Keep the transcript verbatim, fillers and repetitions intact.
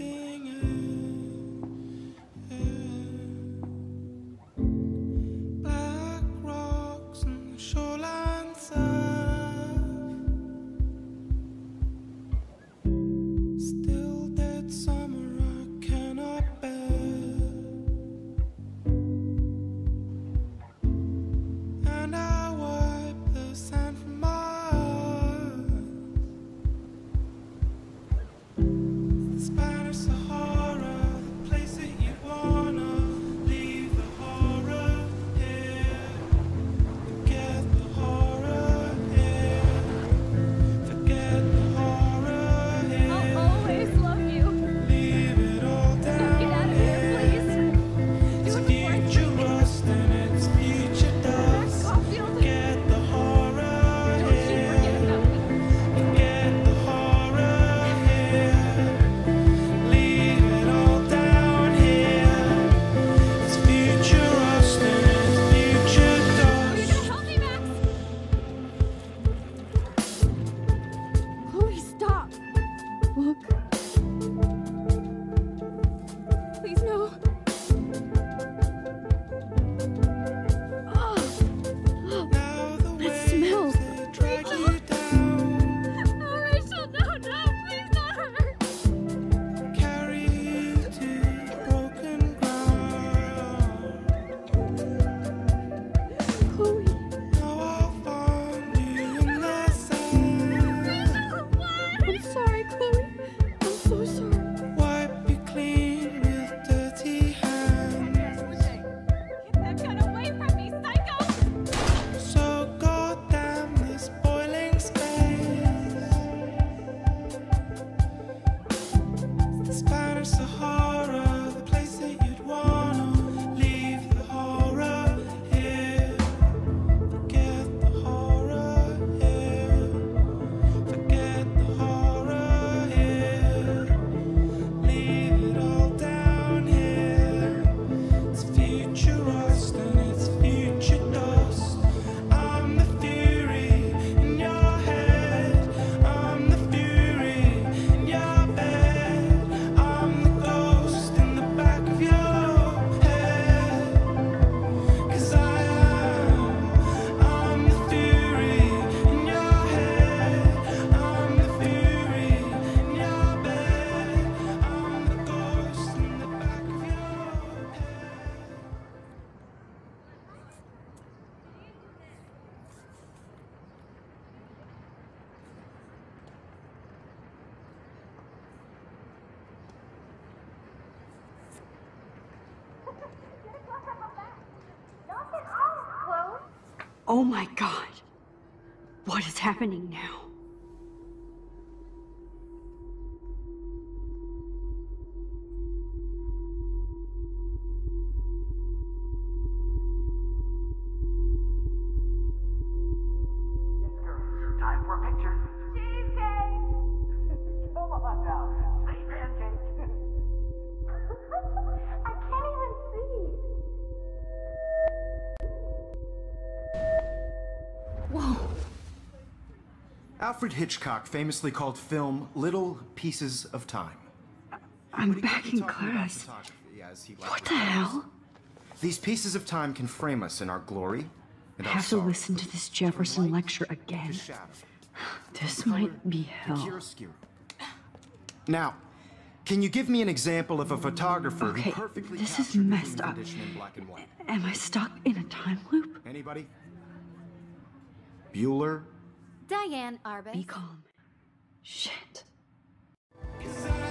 Oh my God. What is happening now? Alfred Hitchcock famously called film little pieces of time. I'm back in class. What the hell? These pieces of time can frame us in our glory and I our have to sorrow. listen to this Jefferson lecture again. This might be hell. Now, can you give me an example of a photographer Okay, who perfectly this is captured the messed human up. condition in black and white? Am I stuck in a time loop? Anybody? Bueller? Diane Arbus. Be calm. Shit. Cause I